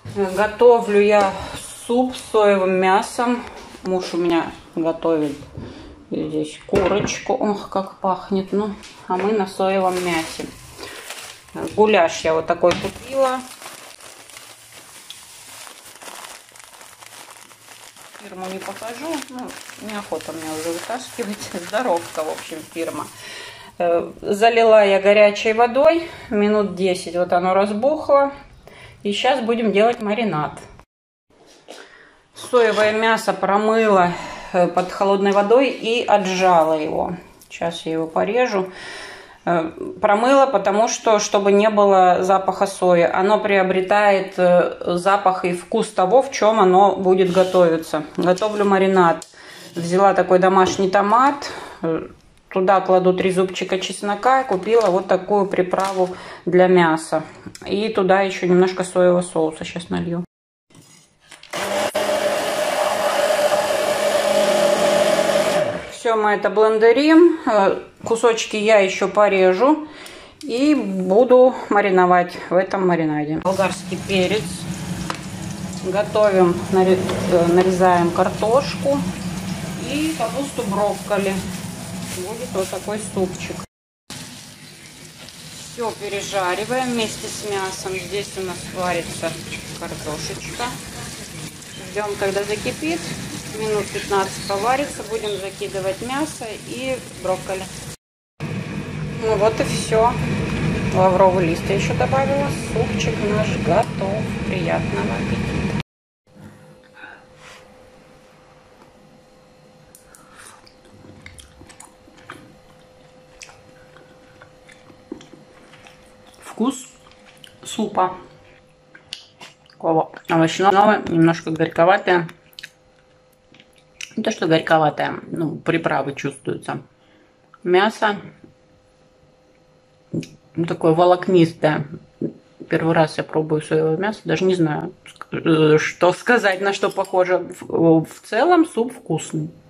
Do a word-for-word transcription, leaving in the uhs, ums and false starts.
Готовлю я суп с соевым мясом. Муж у меня готовит здесь курочку. Ох, как пахнет. Ну, а мы на соевом мясе. Гуляш я вот такой купила. Фирму не покажу. Ну, неохота мне уже вытаскивать. Здоровка, в общем, фирма. Залила я горячей водой. Минут десять вот оно разбухло. И сейчас будем делать маринад. Соевое мясо промыла под холодной водой и отжала его. Сейчас я его порежу. Промыла, потому что, чтобы не было запаха сои. Оно приобретает запах и вкус того, в чем оно будет готовиться. Готовлю маринад. Взяла такой домашний томат. Туда кладу три зубчика чеснока. Купила вот такую приправу для мяса. И туда еще немножко соевого соуса сейчас налью. Все, мы это блендерим. Кусочки я еще порежу. И буду мариновать в этом маринаде. Болгарский перец. Готовим, нарезаем картошку. И капусту брокколи. Будет вот такой супчик. Все пережариваем вместе с мясом. Здесь у нас варится картошечка. Ждем, когда закипит. Минут пятнадцать поварится. Будем закидывать мясо и брокколи. Ну вот и все. Лавровый лист я еще добавила. Супчик наш готов. Приятного аппетита. Вкус супа такого овощного, немножко горьковатое. Не то, что горьковатое, ну, приправы чувствуются. Мясо ну, такое волокнистое. Первый раз я пробую соевое мясо, даже не знаю, что сказать, на что похоже. В целом суп вкусный.